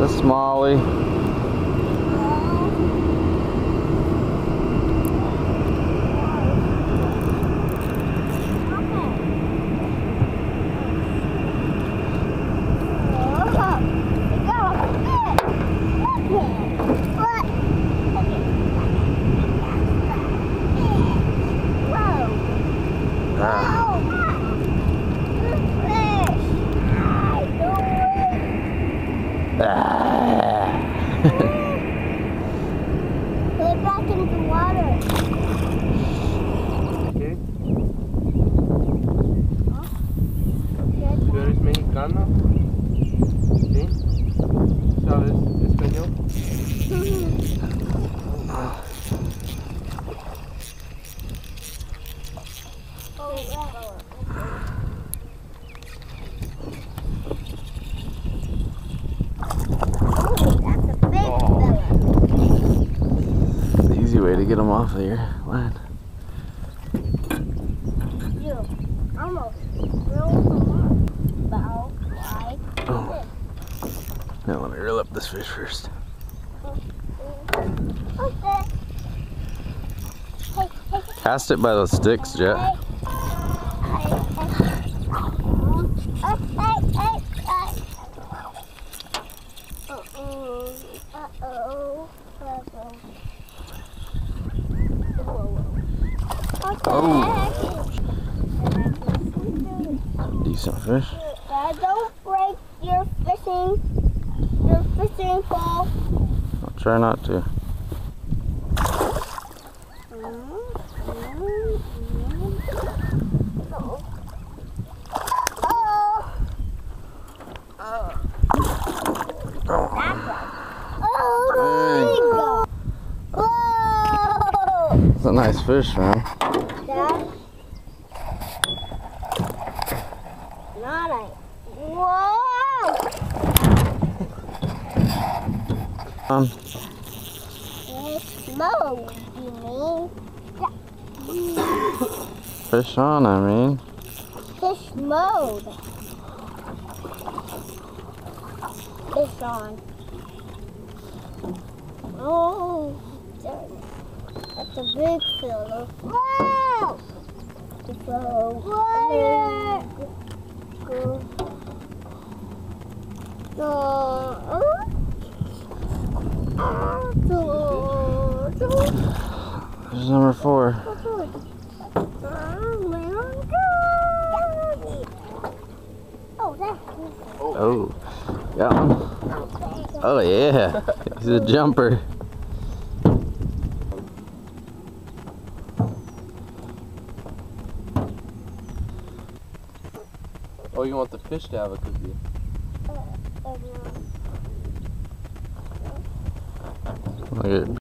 smallie. Put it back into the water. ¿Qué? ¿Tú eres mexicano? ¿Sí? ¿Sabes español? Easy way to get them off of your line. You almost rolled them off. About like Oh. Now let me reel up this fish first. Okay. Hey. Cast it by those sticks, Jet. Hey. Oh. Decent fish. Don't break your fishing pole. I'll try not to. It's a nice fish, man. Dad? Not a... Whoa! Fish mode, you mean? Fish on, I mean. Fish mode. Fish on. Oh, that's a big fella. Whoa! There's number 4. Oh, got one. Oh yeah, he's a jumper. Oh, you want the fish to have a cookie? Look at